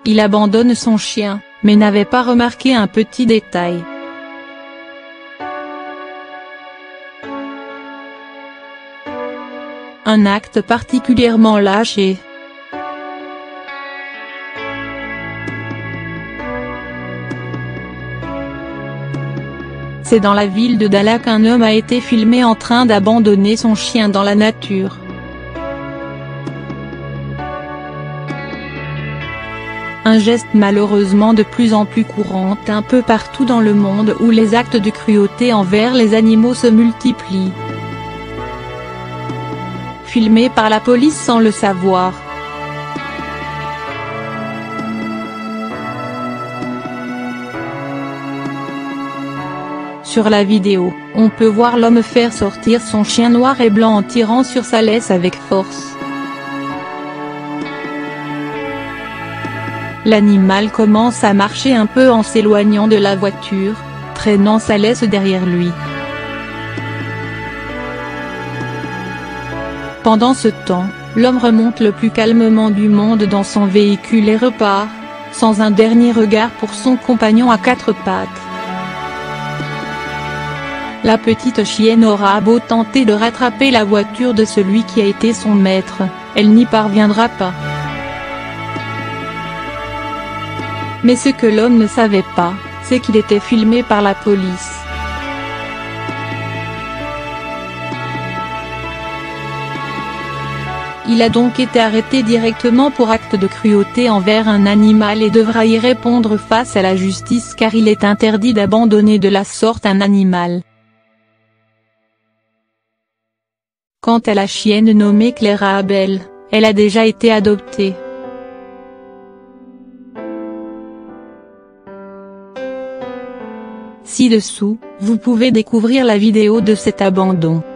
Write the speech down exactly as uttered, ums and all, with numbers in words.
Il abandonne son chien, mais n'avait pas remarqué un petit détail. Un acte particulièrement lâché. C'est dans la ville de Dalat qu'un homme a été filmé en train d'abandonner son chien dans la nature. Un geste malheureusement de plus en plus courant un peu partout dans le monde où les actes de cruauté envers les animaux se multiplient. Filmé par la police sans le savoir. Sur la vidéo, on peut voir l'homme faire sortir son chien noir et blanc en tirant sur sa laisse avec force. L'animal commence à marcher un peu en s'éloignant de la voiture, traînant sa laisse derrière lui. Pendant ce temps, l'homme remonte le plus calmement du monde dans son véhicule et repart, sans un dernier regard pour son compagnon à quatre pattes. La petite chienne aura beau tenter de rattraper la voiture de celui qui a été son maître, elle n'y parviendra pas. Mais ce que l'homme ne savait pas, c'est qu'il était filmé par la police. Il a donc été arrêté directement pour acte de cruauté envers un animal et devra y répondre face à la justice car il est interdit d'abandonner de la sorte un animal. Quant à la chienne nommée Clara Abel, elle a déjà été adoptée. Ci-dessous, vous pouvez découvrir la vidéo de cet abandon.